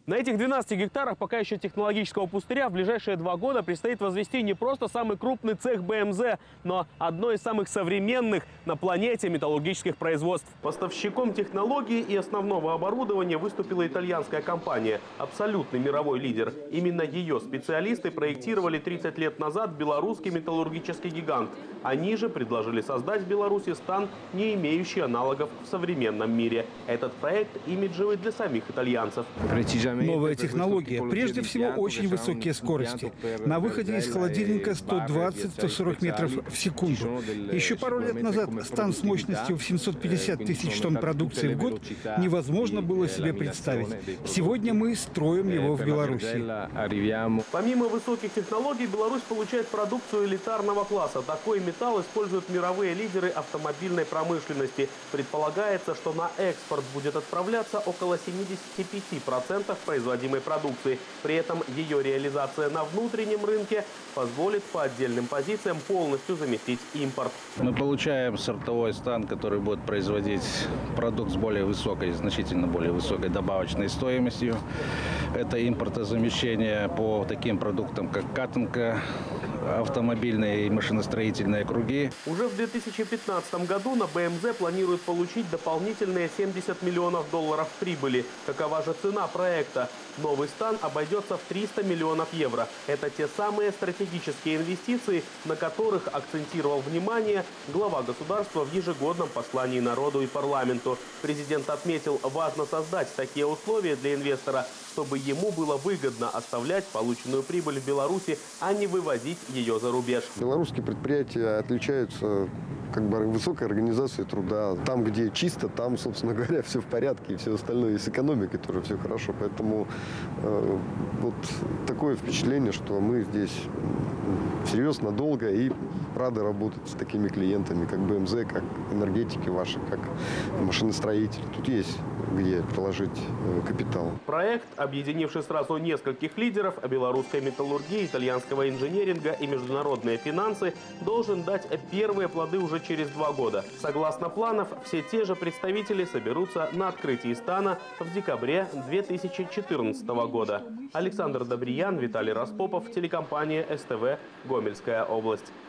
На этих 12 гектарах пока еще технологического пустыря в ближайшие 2 года предстоит возвести не просто самый крупный цех БМЗ, но одно из самых современных на планете металлургических производств. Поставщиком технологий и основного оборудования выступила итальянская компания, абсолютный мировой лидер. Именно ее специалисты проектировали 30 лет назад белорусский металлургический гигант. Они же предложили создать в Беларуси стан, не имеющий аналогов в современном мире. Этот проект имиджевый для самих итальянцев. Новая технология. Прежде всего, очень высокие скорости. На выходе из холодильника 120-140 метров в секунду. Еще пару лет назад стан с мощностью в 750 тысяч тонн продукции в год невозможно было себе представить. Сегодня мы строим его в Беларуси. Помимо высоких технологий, Беларусь получает продукцию элитарного класса. Такой металл используют мировые лидеры автомобильной промышленности. Предполагается, что на экспорт будет отправляться около 75% производимой продукции. При этом ее реализация на внутреннем рынке позволит по отдельным позициям полностью заместить импорт. Мы получаем сортовой стан, который будет производить продукт с более высокой, значительно более высокой добавочной стоимостью. Это импортозамещение по таким продуктам, как катанка, автомобильные и машиностроительные круги. Уже в 2015 году на БМЗ планируют получить дополнительные 70 миллионов долларов прибыли. Какова же цена проекта? Новый стан обойдется в 300 миллионов евро. Это те самые стратегические инвестиции, на которых акцентировал внимание глава государства в ежегодном послании народу и парламенту. Президент отметил, важно создать такие условия для инвестора, чтобы ему было выгодно оставлять полученную прибыль в Беларуси, а не вывозить ее за рубеж. Белорусские предприятия отличаются высокой организацией труда. Там, где чисто, там, собственно говоря, все в порядке, и все остальное. И с экономикой тоже все хорошо. Поэтому вот такое впечатление, что мы здесь всерьез, надолго и рады работать с такими клиентами, как БМЗ, как энергетики ваши, как машиностроители. Тут есть где приложить капитал. Проект, объединивший сразу нескольких лидеров белорусской металлургии, итальянского инженеринга и международные финансы, должен дать первые плоды уже через 2 года. Согласно планов, все те же представители соберутся на открытии стана в декабре 2014 года. Александр Добриян, Виталий Распопов, телекомпания СТВ, Гомельская область.